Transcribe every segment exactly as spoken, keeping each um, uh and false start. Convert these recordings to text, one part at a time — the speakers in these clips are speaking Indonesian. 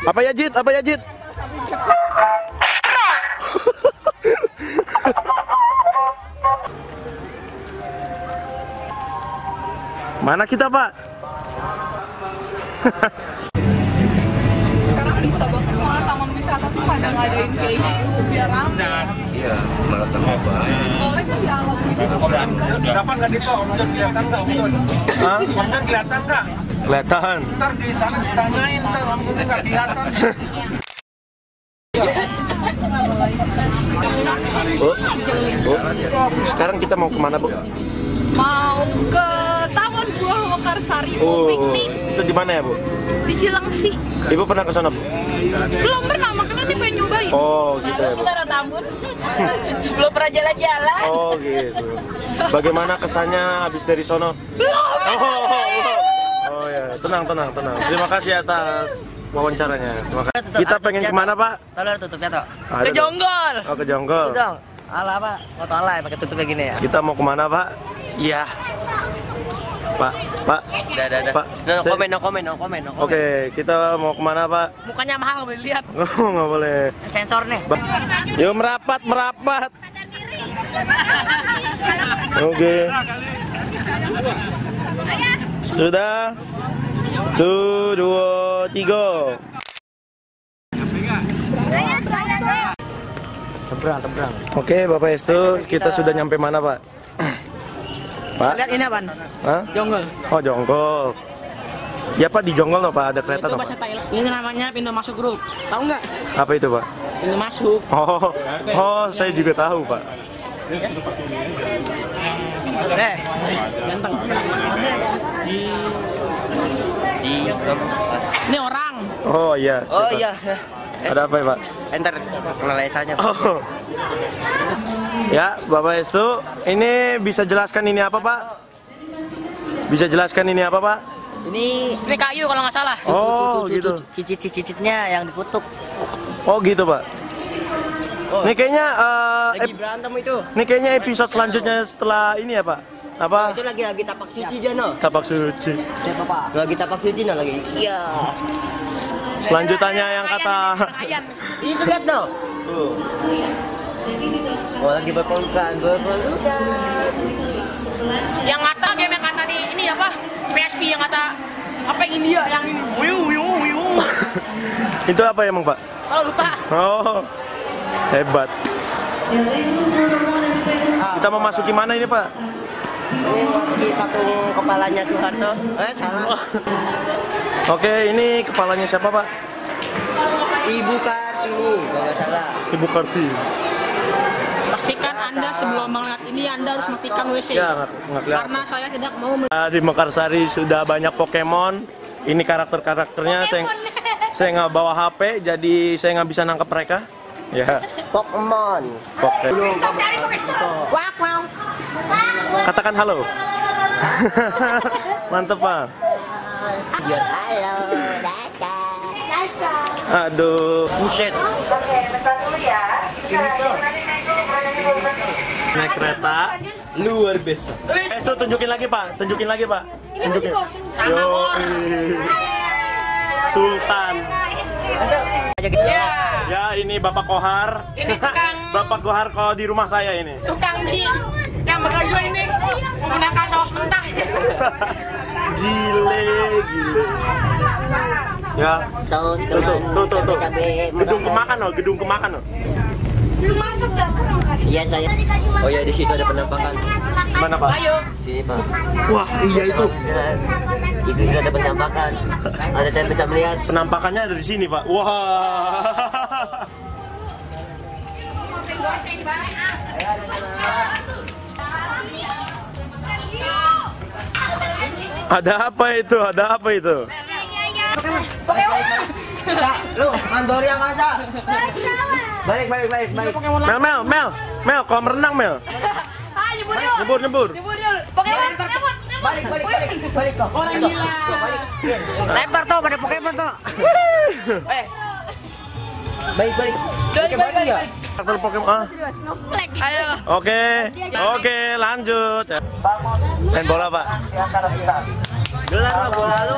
Apa ya Jit? Apa ya Jit? Mana kita Pak? Sekarang bisa banget malah taman wisata tuh pada ngadain kayak gitu biar rame. Iya, malah tambah baik. Soalnya kan di alam gitu. Dapat nggak di tol? Om John kelihatan nggak Om John? Hah? Om John kelihatan nggak? Kelihatan. Ntar di sana ditanyain, ntar Om John nggak kelihatan. Bu, Bu, sekarang kita mau kemana Bu? Mau ke Taman Buah Mekarsari mau Oh, piknik itu di mana ya Bu? di Cilengsi. Ibu pernah ke sana Bu? Belum pernah, makanya nih pengen nyobain. Oh gitu ya Bu. Tambun. Belum pernah jalan-jalan. Oh gitu. Bagaimana kesannya habis dari sono? Belum. Oh, oh, oh. Oh ya, tenang tenang tenang. Terima kasih atas wawancaranya. Terima kasih. Kita pengen kemana Pak? Tolong tutupnya toh. Ada Ke dong. Jonggol. Oh ke Jonggol. Itu dong. Ala apa? Foto alay pakai tutupnya gini ya. Kita mau kemana Pak? Iya. Pak, Pak. Dah, dah, dah. Pak. No saya- komen, no komen, no komen, no komen. Oke, kita mau kemana Pak? Mukanya mahal boleh lihat. Oh nggak boleh. Sensor nih. Ba- Yuk merapat, merapat. Oke. Sudah. Tuh, dua, tiga. Tebrang, tebrang. Oke, Bapak Estu, kita sudah nyampe mana Pak? Pak? Lihat ini apaan? Hah? Jonggol. Oh, Jonggol. Ya Pak, di Jonggol loh Pak, ada kereta Itu loh bahasa Pak. Thailand. Ini namanya pintu masuk grup. Tahu nggak? Apa itu Pak? Pintu masuk. Oh, oh saya juga tahu Pak. Eh, ganteng. Di tempat. Ini orang. Oh iya. Oh siapa? iya. Ada apa ya Pak? Enter penelaisannya. Oh. Ya, Bapak Estu, ini bisa jelaskan ini apa Pak? Bisa jelaskan ini apa Pak? Ini ini kayu kalau nggak salah. Oh, gitu. Cicit-cicitnya yang diputuk. Oh gitu Pak. Ini kayaknya eh, Lagi ep- berantem itu. ini kayaknya episode selanjutnya setelah ini ya Pak. Apa? Itu lagi lagi tapak suci Jano. Tapak suci. Siapa Pak? Lagi tapak suci no lagi. Iya. Selanjutnya yang kata Itu lihat dong. Tuh. Oh lagi berpelukan, berpelukan. Yang kata game yang kata di ini apa? P S P yang kata apa yang India yang ini. Wiu wiu wiu. itu apa emang Pak? Oh lupa. Oh. Hebat. Kita mau masuki mana ini Pak? Ini di patung kepalanya Soeharto. Eh salah. Oke, ini kepalanya siapa Pak? Ibu Kartini, kalau nggak salah. Ibu Karti. Pastikan Anda sebelum melihat ini Anda harus matikan W C. Ya, nggak nggak kelihatan. Karena saya tidak mau Ah, Di Mekarsari sudah banyak Pokemon. Ini karakter-karakternya saya saya nggak bawa H P, jadi saya nggak bisa nangkep mereka. Ya, Pokemon. Poke. wak mau. Katakan halo. Mantep Pak. Ya halo, Dada. Aduh. Buset. Naik kereta luar biasa. Eh, tuh tunjukin lagi Pak, tunjukin lagi Pak. Tunjukin. Yo, Sultan. Aja gitu. Ya. Ya ini Bapak Kohar. Ini tukang Bapak Kohar kalau di rumah saya ini. tukang di yang berdua ini menggunakan saus mentah. Gile, gile. Ya, Saus tuh tuh tuh tuh. tuh. cabe Gedung kemakan loh, gedung kemakan loh. Belum masuk dasar kan? Iya saya. Oh ya di situ ada penampakan. Mana Pak? Ayo. Sini Pak. Wah, iya itu. Jelas. Itu juga ada penampakan. Ada saya bisa melihat. Penampakannya ada di sini Pak. Wah. Ada apa itu? Ada apa itu? Lu, mandor yang masa. Balik balik balik balik. Mel, Mel, Mel, Mel, kolam renang Mel. Ah, nyebur yuk. Nyebur, nyebur. Nyebur yuk. Pokemon, Pokemon. Balik balik balik balik kok. Orang gila. Lempar tuh pada Pokemon tuh. Eh. Baik baik. Balik, balik, balik, balik. Karakter Pokemon. Ah. Snowflake. Ayo. Oke, oke, lanjut. Main bola Pak. Gelar lah bola lu.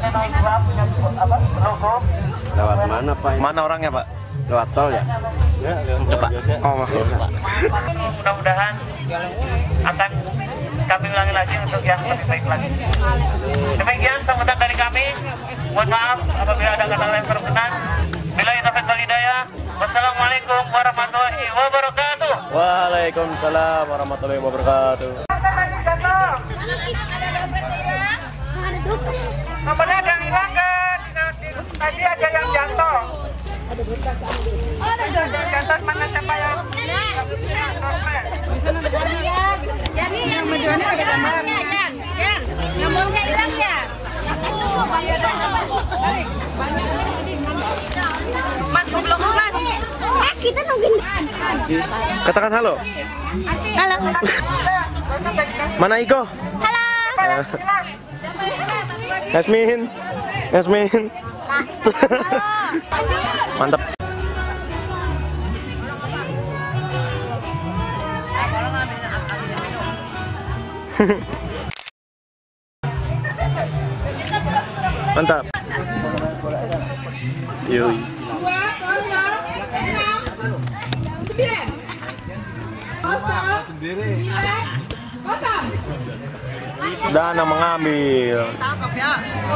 Lewat mana Pak? Mana orangnya Pak? Lewat tol ya? Pak. Oh, maaf. Mudah-mudahan akan kami ulangi lagi untuk yang lebih baik lagi. Demikian sambutan dari kami. Mohon maaf apabila ada kata lain berkenan. Bila taufiq wal hidayah. Wassalamualaikum warahmatullahi wabarakatuh. Waalaikumsalam warahmatullahi wabarakatuh. Kemudian ada yang hilangkan. Tadi ada yang jatuh. Jatuh mana siapa yang? Yang majuannya ada gambarnya. Yan, nomornya hilang ya. Mas, goblok Mas. Eh, kita nungguin. Katakan halo. Halo. Mana Iko? Halo. Yasmin. Yasmin. Mantap. Mantap. Yoi. Dana mengambil. Tangkap ya.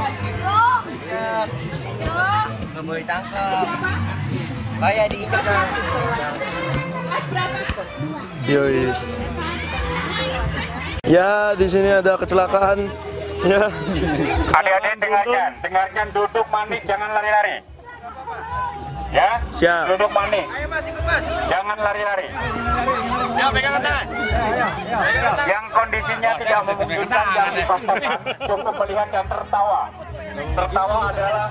Nggak boleh tangkap. Kayak diinjak kan. Yoi. Ya, di sini ada kecelakaan. Ya. Adik-adik dengarkan, dengarkan duduk manis, jangan lari-lari. Ya, Siap. duduk manis. Jangan lari-lari. Ya, pegang tangan. Yang kondisinya tidak memungkinkan yang dipaksakan, cukup melihat dan tertawa. Tertawa adalah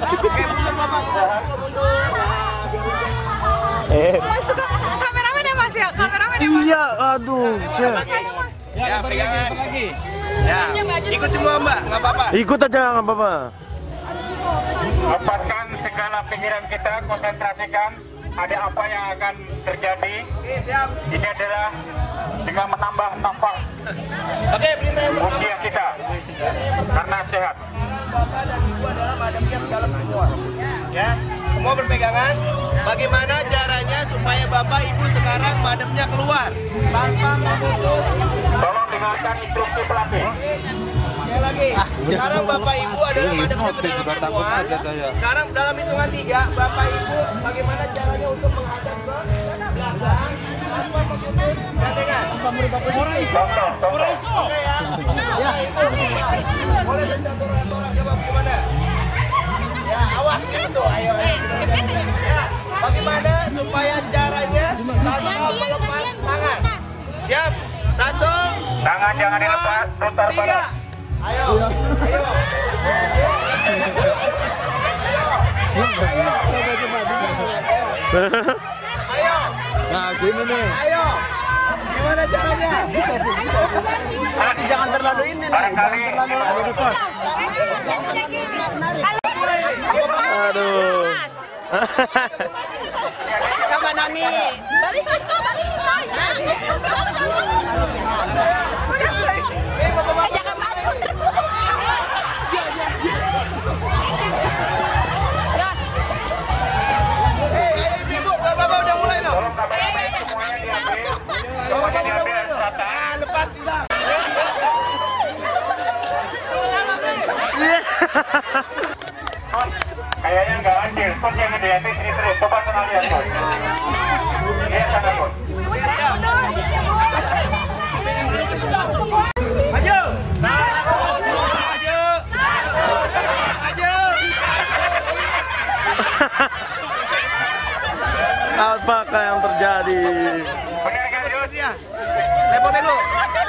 Eh. Mas, itu kameramen ya Mas ya? Kameramen ya Mas? Iya, aduh. Siap. Ya, pegangan. Ya, ikut semua Mbak, nggak apa-apa. Ikut aja nggak apa-apa. lepaskan segala pikiran kita, konsentrasikan ada apa yang akan terjadi. Ini adalah dengan menambah nafas usia kita karena sehat. Ya, semua berpegangan. Bagaimana caranya supaya Bapak Ibu sekarang madepnya keluar tanpa menutup? Tolong dengarkan instruksi pelatih. Sekali lagi, sekarang Bapak Ibu adalah madepnya ke dalam semua. Sekarang dalam hitungan tiga, Bapak Ibu bagaimana caranya untuk menghadap ke belakang tanpa menutup gantengan. Contoh, contoh. Oke ya, Bapak Ibu boleh orang-orang coba bagaimana? Ya, awas gitu, ayo. Ya, bagaimana supaya caranya tanpa melepas tangan? Siap, satu, Tangan jangan dilepas, putar tiga. balik. Ayo, ayo. Ayo. Nah, gini nih. Ayo. Gimana caranya? Bisa sih, bisa. Tapi jangan terlalu ini nih. Barangkali terlalu dekat. Aduh. Kapan Nani? Balik ke balik ke. Jangan maju. Eh, Ibu, Bapak udah mulai loh. tolong kameramen semuanya diambil. Semuanya diambil dan rata. Ah, lepas tidak. Kayaknya nggak adil. Coach yang ngeliatin sini terus. Coba senang lihat coach. Lihat sana coach. Maju. Maju. Maju. Apakah yang terjadi? Benar kan Jus? Ya. Lepotin dulu.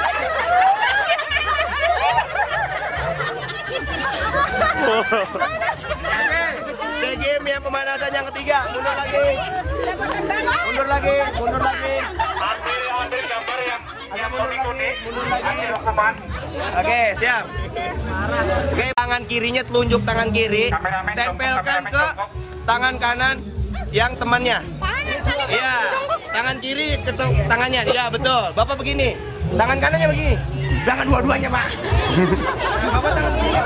Oke, game yang pemanasan yang ketiga. Mundur lagi. Mundur lagi. Mundur lagi. Ambil ambil gambar yang yang kuning-kuning. Ambil hukuman. Oke, siap. Oke, tangan kirinya telunjuk tangan kiri, Kameramen tempelkan jongkok, ke kameramen tangan kanan yang temannya. Iya, tangan kiri ke tu- tangannya. Iya, betul. Bapak begini. Tangan kanannya begini. Jangan dua-duanya, Pak. Bapak tangan kiri.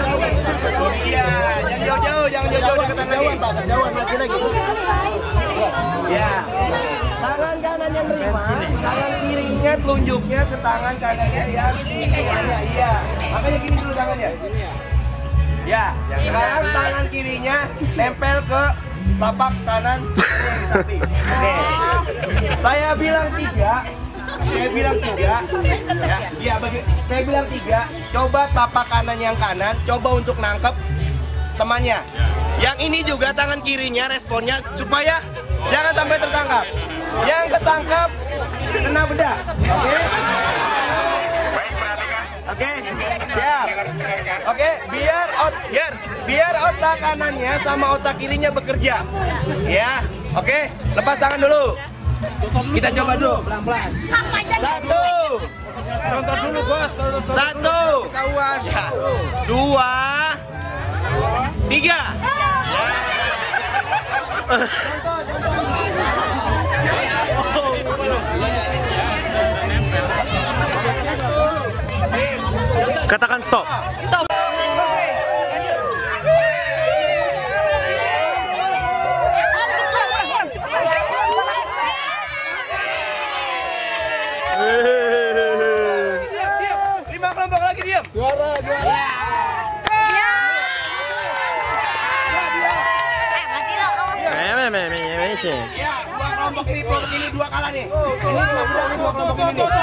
Iya, jangan jauh-jauh, jangan jauh-jauh deketan lagi. Pak, kejauhan masih lagi. Ya. Tangan kanan yang terima, tangan kirinya telunjuknya ke tangan kanannya ya. Semuanya, iya. Makanya gini dulu tangannya. Ya, sekarang tangan kirinya nempel ke tapak kanan yang di samping. Oke. Saya bilang tiga. Saya bilang tiga, ya, ya bagi, saya bilang tiga. Coba tapak kanan yang kanan, coba untuk nangkep temannya. Yang ini juga tangan kirinya responnya supaya jangan sampai tertangkap. Yang ketangkap kena bedah. Oke? Oke, siap. Oke, biar ot, biar biar otak kanannya sama otak kirinya bekerja. Ya, oke. Lepas tangan dulu. Kita coba dulu, pelan-pelan. Satu. Contoh dulu bos, contoh dulu. Satu. Ketahuan. Ya. Dua. Tiga. Katakan stop. Stop. Diam, diam. Lima kelompok lagi diam. Juara, juara. Ya, dua kelompok ini, kelompok ini dua kalah nih. Ini dua belah nih, dua kelompok ini nih.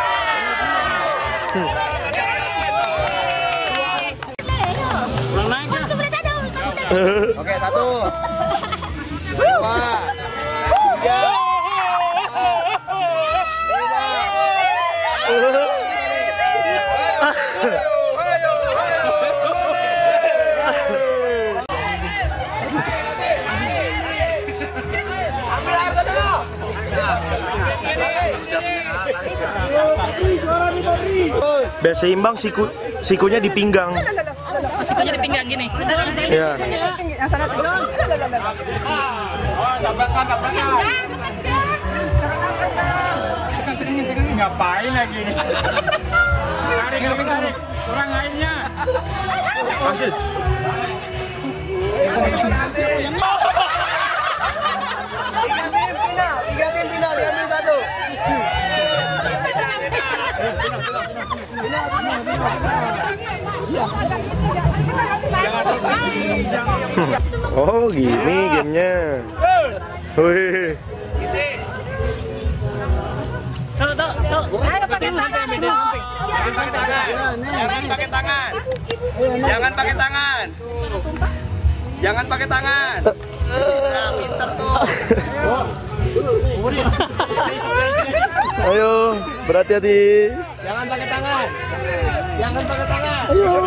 Oke, satu. Dua. Tiga. Ambil air sana. Biar seimbang siku sikunya di pinggang. Sikunya di pinggang gini. Ya. Ngapain lagi? Tarik, tarik, tarik. Kurang airnya. Masih. Tiga tim final, tiga tim final diambil satu. Oh, gini gamenya. Wih. Jangan pakai tangan. Jangan pakai tangan. Jangan pakai tangan. Jangan pakai tangan. Nah, pinter tuh. Ayo, berhati-hati. Jangan pakai tangan. Jangan pakai tangan.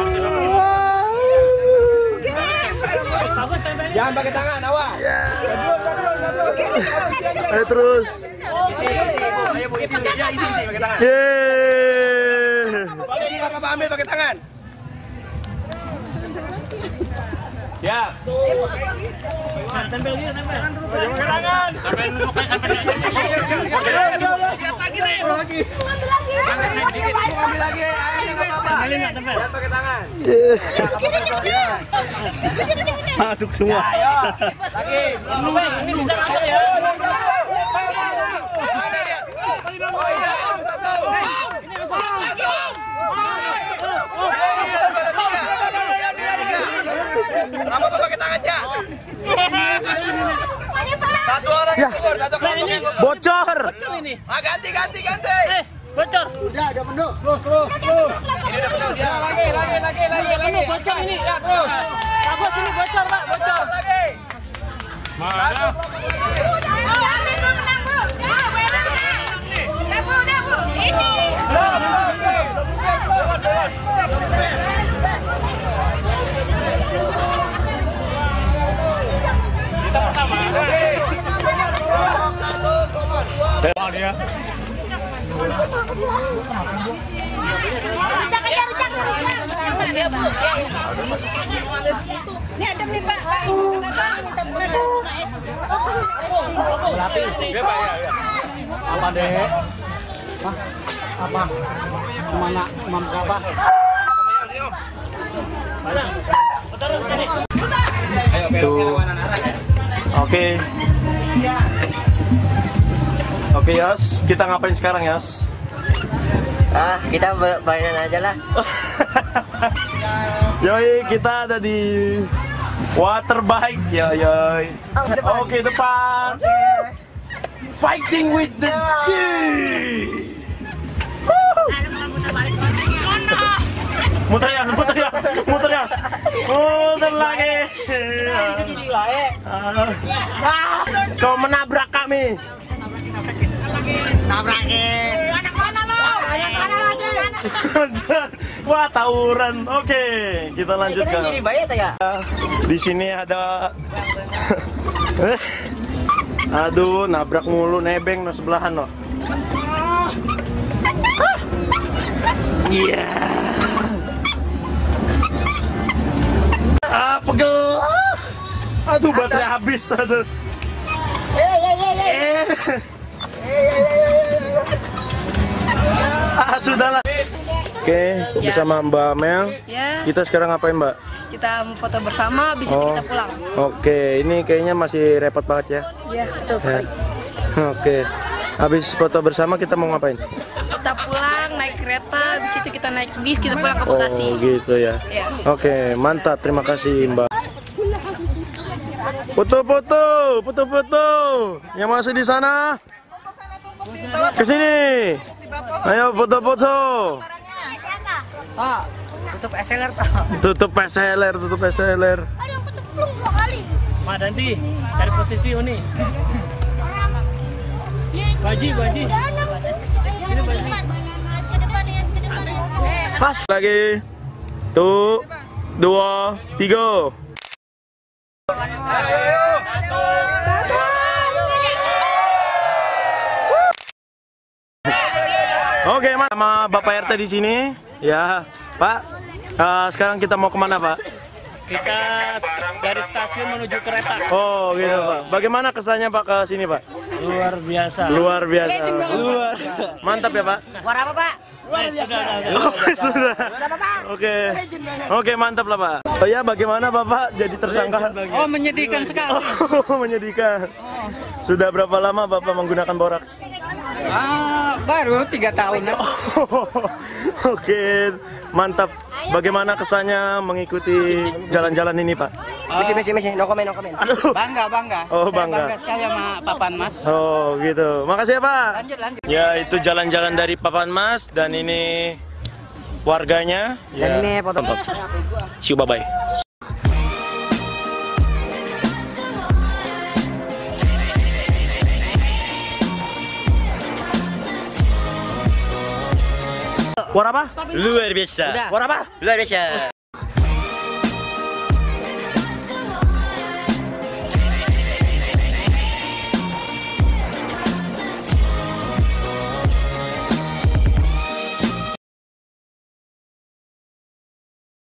Jangan pakai tangan, awas. Ayo terus. Isi, isi, ibu. Ayo bu, isi. Ya, isi, isi pakai tangan. Yeay. Isi nggak apa-apa, ambil pakai tangan. Ya. Tempel dia, tempel. Pakai tangan. Sampai duduk sampai Siap lagi, Rem. Lagi. Ambil lagi. Ambil lagi. Ayo, nggak apa-apa. Jangan pakai tangan. Masuk semua. Ayo. Lagi. ini bisa apa ya? Oh iya, satu. Apa-apa pakai tangan, Cak? Satu orang yang keluar, satu kelompok yang keluar. Bocor. Ah, ganti, ganti, ganti. Bocor. Udah, udah penuh. Ini udah penuh, ya. Lagi, lagi, lagi, lagi, lagi. Bocor ini. Ya, terus. Pak Bos ini bocor, Pak. Bocor. Lagi. Mana? Kita pertama. Oh, dia. Ini ada nih Pak. Apa deh? Hah? Apa? Kemana? Mam apa? Mana? Bentar. Oke. Oke, Yas. Kita ngapain sekarang, Yas? Ah, kita mainan aja lah. Yoi, kita ada di water bike. Yo, yoi. Oke, depan. Fighting with the ski. Muter ya, muter ya, muter ya. Muter lagi. Ah, kau menabrak kami. Tabrakin. Wah, tawuran. Oke, kita lanjutkan. Jadi bayar ya? Di sini ada. Aduh, nabrak mulu, nebeng no sebelahan no. Iya. Ah, pegel. Aduh, baterai habis. Aduh. Eh. Ah, sudahlah. Oke, bersama Mbak Mel. Ya. Kita sekarang ngapain, Mbak? Kita mau foto bersama, habis itu Oh. kita pulang. Oke, ini kayaknya masih repot banget ya. Iya, betul Ya. sekali. Oke. Habis foto bersama kita mau ngapain? Kita pulang naik kereta, habis itu kita naik bis, kita pulang ke Oh, Bekasi. gitu ya. Ya. Oke, mantap. Terima kasih, Mbak. Foto-foto, foto-foto. Yang masih di sana, ke sini. Ayo foto-foto. Pak, tutup S L R toh. Tutup P S L R, tutup P S L R. Mas nanti cari posisi Uni. Baji, baji. Pas lagi. Tuh, dua, tiga. Oke, Mas, sama Bapak R T di sini. Ya, Pak. eh, sekarang kita mau kemana, Pak? Kita dari stasiun menuju kereta. Oh, gitu, Pak. Bagaimana kesannya, Pak, ke sini, Pak? Luar biasa. Luar biasa. Luar. Mantap ya, Pak? War apa, Pak? Luar biasa. Oh, sudah. Oke. Oke, mantap lah, Pak. Oh ya, bagaimana Bapak jadi tersangka? Oh, menyedihkan sekali. Oh, menyedihkan. Sudah berapa lama Bapak menggunakan boraks? Ah, baru tiga tahun. Oh, oke, mantap. Bagaimana kesannya mengikuti jalan-jalan ini, Pak? Misi, misi, misi. No comment, no comment. Aduh. Bangga, bangga. Oh, Saya bangga. bangga sekali sama Papan Mas. Oh, gitu. Makasih ya, Pak. Lanjut, lanjut. Ya, itu jalan-jalan dari Papan Mas dan ini warganya. Ya. Dan ini foto. See you, bye-bye. War apa? Luar biasa. War apa? Luar biasa.